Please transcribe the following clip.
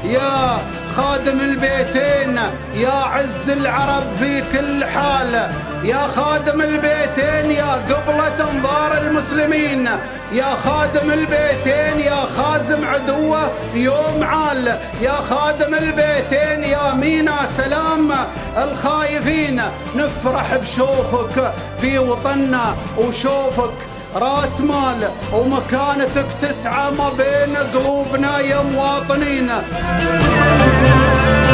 يا خادم البيتين، يا عز العرب في كل حال، يا خادم البيتين، يا قبلة انظار المسلمين، يا خادم البيتين، يا خازم عدوه يوم عال، يا خادم البيتين، يا مينا سلام الخايفين. نفرح بشوفك في وطننا، وشوفك راس مال، ومكانتك تسعى ما بين قلوبنا يا مواطنين.